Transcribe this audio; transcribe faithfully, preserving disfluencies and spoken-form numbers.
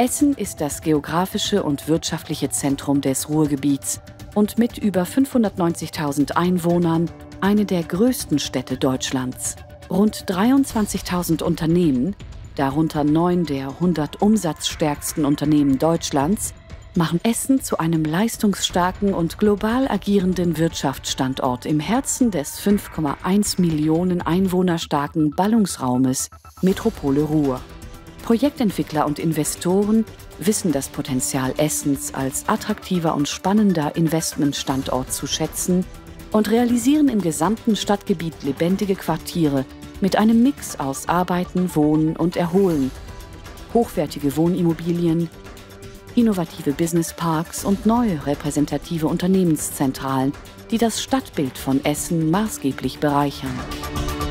Essen ist das geografische und wirtschaftliche Zentrum des Ruhrgebiets und mit über fünfhundertneunzigtausend Einwohnern eine der größten Städte Deutschlands. Rund dreiundzwanzigtausend Unternehmen, darunter neun der hundert umsatzstärksten Unternehmen Deutschlands, machen Essen zu einem leistungsstarken und global agierenden Wirtschaftsstandort im Herzen des fünf Komma eins Millionen Einwohner starken Ballungsraumes Metropole Ruhr. Projektentwickler und Investoren wissen das Potenzial Essens als attraktiver und spannender Investmentstandort zu schätzen und realisieren im gesamten Stadtgebiet lebendige Quartiere mit einem Mix aus Arbeiten, Wohnen und Erholen, hochwertige Wohnimmobilien, innovative Businessparks und neue repräsentative Unternehmenszentralen, die das Stadtbild von Essen maßgeblich bereichern.